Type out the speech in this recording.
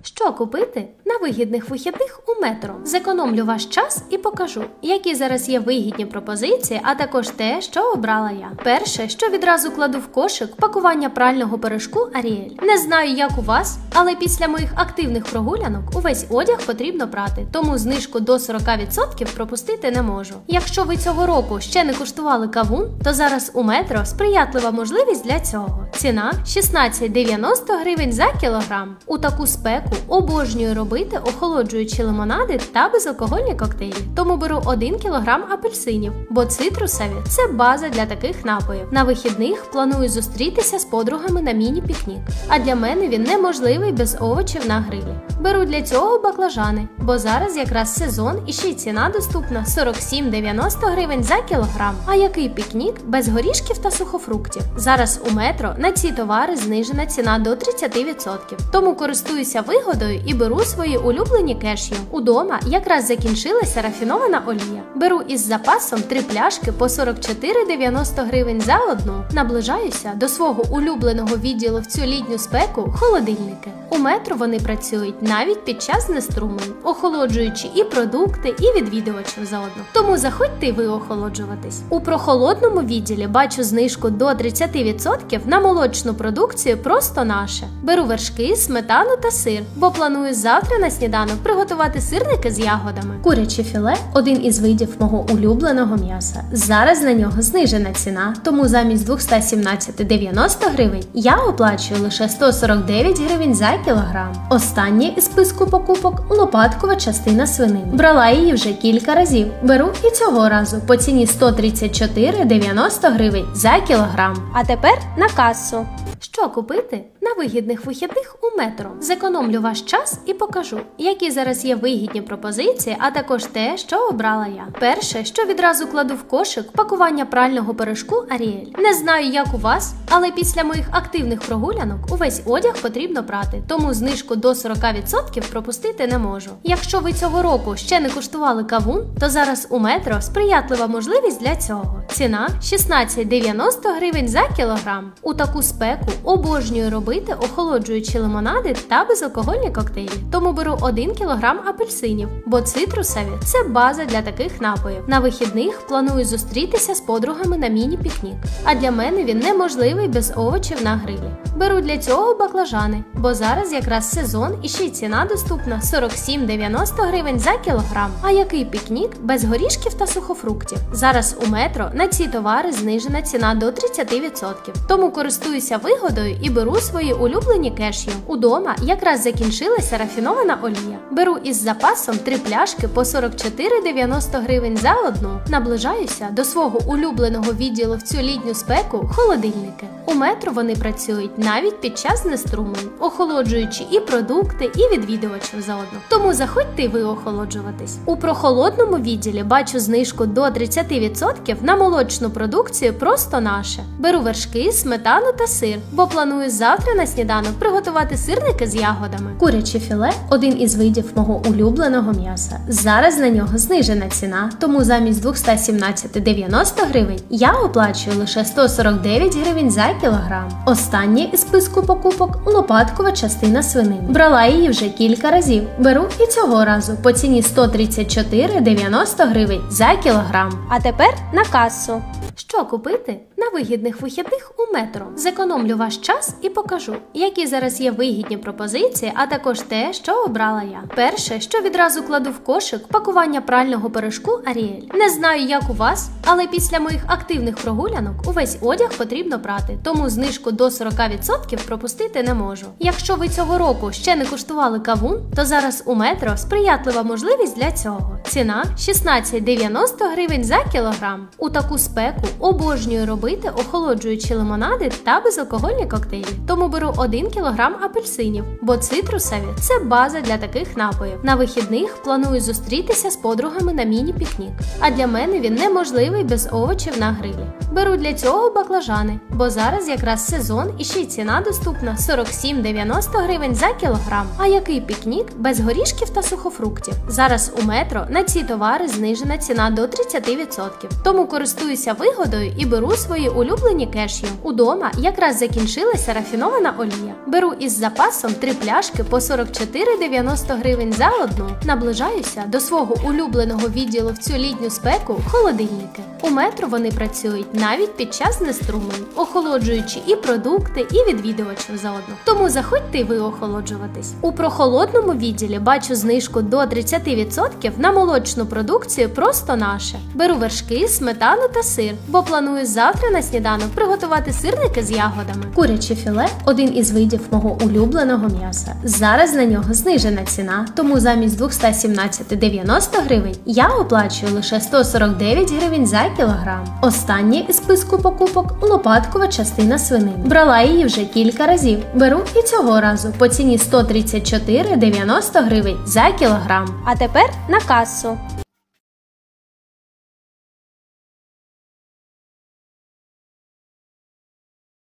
Що купити на вигідних вихідних у Метро? Зекономлю ваш час і покажу, які зараз є вигідні пропозиції, а також те, що обрала я. Перше, що відразу кладу в кошик, пакування прального порошку Ariel. Не знаю, як у вас, але після моїх активних прогулянок увесь одяг потрібно прати, тому знижку до 40% пропустити не можу. Якщо ви цього року ще не куштували кавун, то зараз у Метро сприятлива можливість для цього. Ціна 16,90 гривень за кілограм. У таку спеку обожнюю робити охолоджуючі лимонади та безалкогольні коктейлі. Тому беру 1 кг апельсинів, бо цитрусові – це база для таких напоїв. На вихідних планую зустрітися з подругами на міні-пікнік. А для мене він неможливий без овочів на грилі. Беру для цього баклажани, бо зараз якраз сезон і ще й ціна доступна 47,90 гривень за кілограм. А який пікнік без горішків та сухофруктів? Зараз у Метро на ці товари знижена ціна до 30%. Тому користуюся вигодою і беру свої улюблені кешю. Удома якраз закінчилася рафінована олія. Беру із запасом 3 пляшки по 44,90 гривень за одну. Наближаюся до свого улюбленого відділу в цю літню спеку – холодильники. У Метро вони працюють навіть під час знеструмлень, охолоджуючи і продукти, і відвідувачів заодно. Тому заходьте й ви охолоджуватись. У прохолодному відділі бачу знижку до 30% на молочну продукцію «Просто наше». Беру вершки, сметану та сир, бо планую завтра на сніданок приготувати сирники з ягодами. Куряче філе – один із видів мого улюбленого м'яса. Зараз на нього знижена ціна, тому замість 217,90 гривень я оплачую лише 149 гривень за кілограм. Останнє із списку покупок – лопаткова частина свинини. Брала її вже кілька разів. Беру і цього разу по ціні 134,90 гривень за кілограм. А тепер на касу. Що купити на вигідних вихідних у Метро? Зекономлю ваш час і покажу, які зараз є вигідні пропозиції, а також те, що обрала я. Перше, що відразу кладу в кошик, пакування прального порошку Ariel. Не знаю, як у вас, але після моїх активних прогулянок увесь одяг потрібно прати, тому знижку до 40% пропустити не можу. Якщо ви цього року ще не куштували кавун, то зараз у Метро сприятлива можливість для цього. Ціна 16,90 гривень за кілограм. У таку спеку обожнюю робити охолоджуючі лимонади та безалкогольні коктейлі. Тому беру 1 кг апельсинів, бо цитрусові – це база для таких напоїв. На вихідних планую зустрітися з подругами на міні-пікнік. А для мене він неможливий без овочів на грилі. Беру для цього баклажани, бо зараз якраз сезон і ще й ціна доступна 47,90 гривень за кілограм. А який пікнік без горішків та сухофруктів? Зараз у Метро на ці товари знижена ціна до 30%. Тому користуюся вигодою і беру свої улюблені кешю. Удома якраз закінчилася рафінована олія. Беру із запасом 3 пляшки по 44,90 гривень за одну. Наближаюся до свого улюбленого відділу в цю літню спеку – холодильники. У Метро вони працюють навіть під час знеструмлень, охолоджуючи і продукти, і відвідувачів заодно. Тому заходьте й ви охолоджуватись. У прохолодному відділі бачу знижку до 30% на молочну продукцію «Просто наше». Беру вершки, сметану та сир, бо планую завтра на сніданок приготувати сирники з ягодами. Куряче філе – один із видів мого улюбленого м'яса. Зараз на нього знижена ціна, тому замість 217,90 гривень я оплачую лише 149 гривень за кілограм. Останнє із списку покупок – лопаткова частина свинини. Брала її вже кілька разів. Беру і цього разу по ціні 134,90 гривень за кілограм. А тепер на касу. Що купити на вигідних вихідних у Метро? Зекономлю ваш час і покажу, які зараз є вигідні пропозиції, а також те, що обрала я. Перше, що відразу кладу в кошик, пакування прального порошку Ariel. Не знаю, як у вас, але після моїх активних прогулянок увесь одяг потрібно прати, тому знижку до 40% пропустити не можу. Якщо ви цього року ще не куштували кавун, то зараз у Метро сприятлива можливість для цього. Ціна 16,90 гривень за кілограм. У таку спеку обожнюю робити охолоджуючі лимонади та безалкогольні коктейлі. Тому беру 1 кг апельсинів, бо цитрусові – це база для таких напоїв. На вихідних планую зустрітися з подругами на міні-пікнік. А для мене він неможливий без овочів на грилі. Беру для цього баклажани, бо зараз якраз сезон і ще й ціна доступна 47,90 гривень за кілограм. А який пікнік без горішків та сухофруктів? Зараз у Метро на ці товари знижена ціна до 30%. Тому користуюся вигодою і беру свої улюблені кешю. Удома якраз закінчилася рафінована олія. Беру із запасом 3 пляшки Ковбашки по 44,90 гривень за одну. Наближаюся до свого улюбленого відділу в цю літню спеку – холодильники. У Метро вони працюють навіть під час знеструмлень, охолоджуючи і продукти, і відвідувачів заодно. Тому заходьте й ви охолоджуватись. У прохолодному відділі бачу знижку до 30% на молочну продукцію «Просто наше». Беру вершки, сметану та сир, бо планую завтра на сніданок приготувати сирники з ягодами. Куряче філе – один із видів мого улюбленого м'яса. Зараз на нього знижена ціна, тому замість 217,90 гривень я оплачую лише 149 гривень за кілограм. Останнє із списку покупок – лопаткова частина свинини. Брала її вже кілька разів. Беру і цього разу по ціні 134,90 гривень за кілограм. А тепер на касу.